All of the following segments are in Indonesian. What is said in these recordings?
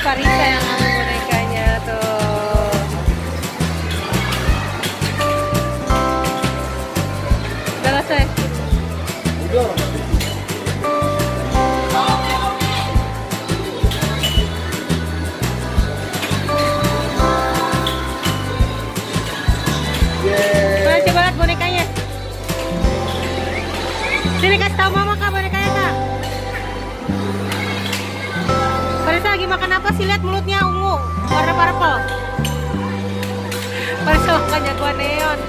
Farisa yang ngambil bonekanya tuh. Udah selesai? Udah. Mana coba lihat bonekanya. Sini kasih tahu mama kak bonekanya kak. Farisa lagi makan apa sih? Lihat mulutnya ungu, warna purple. Farisa makan jagoan neon.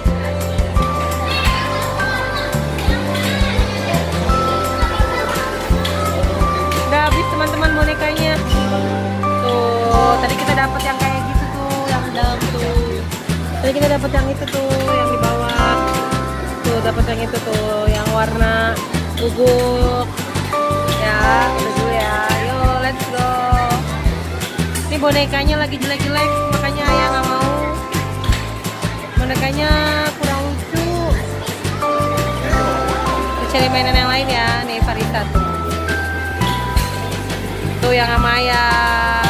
Udah habis teman-teman bonekanya. Tuh, tadi kita dapat yang kayak gitu tuh, yang dalam tuh. Tadi kita dapat yang itu tuh, yang di bawah. Tuh, dapat yang itu tuh, yang warna gugur. Ya, udah dulu ya. Yuk, let's go. Ini bonekanya lagi jelek-jelek, makanya ayah nggak mau. Bonekanya kurang lucu. Cari mainan yang lain ya. Nih Farisa tuh. Tuh yang sama ayah.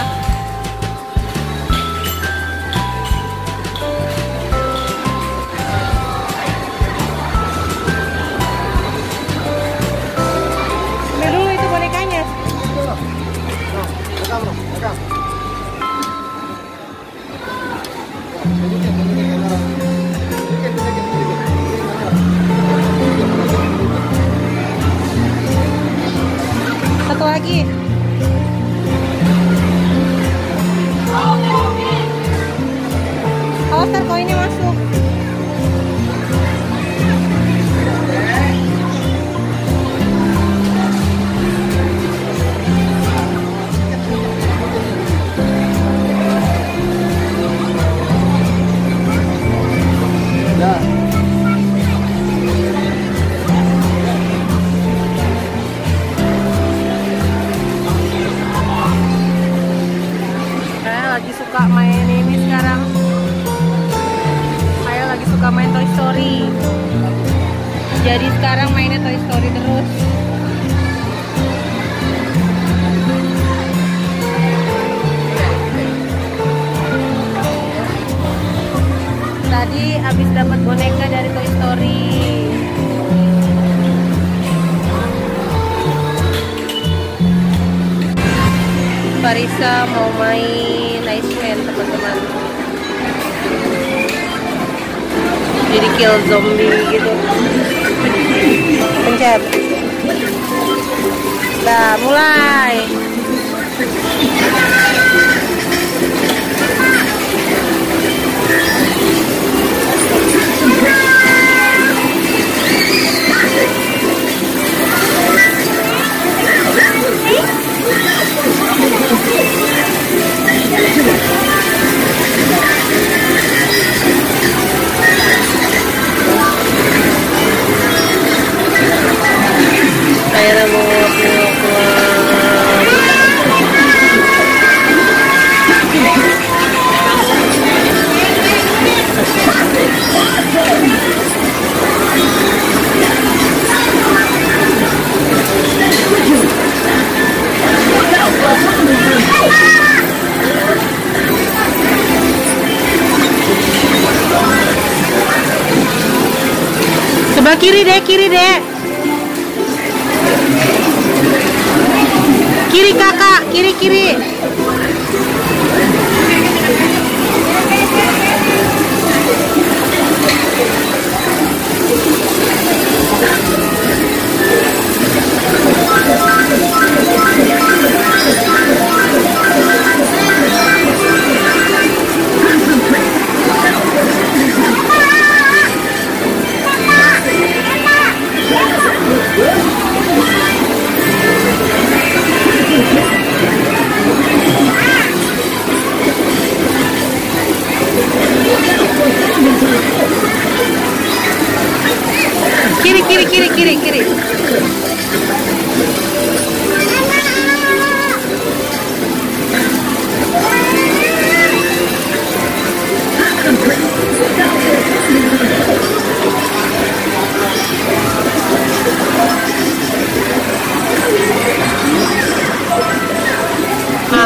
Satu lagi. Awas ntar koinnya masuk. Lagi suka main ini sekarang. Saya lagi suka main Toy Story. Jadi sekarang mainnya Toy Story terus. Tadi habis dapat boneka dari Toy Story. Farisa mau main Ice Man teman-teman. Jadi kill zombie gitu. Pencet. Nah, mulai. Saya mau sebelah kiri deh, kiri kakak, kiri.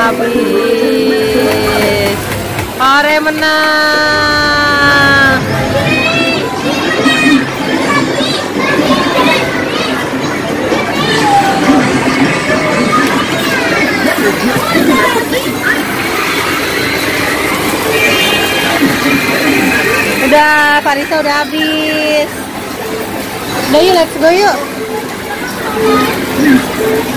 habis. Ore menang. Udah, Farisa udah habis. Udah yuk, let's go yuk.